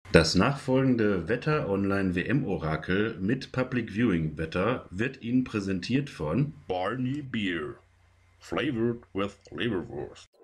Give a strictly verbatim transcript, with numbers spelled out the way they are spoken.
Das nachfolgende Wetter-Online-W M-Orakel mit Public Viewing-Wetter wird Ihnen präsentiert von Barney Beer, flavored with Leberwurst.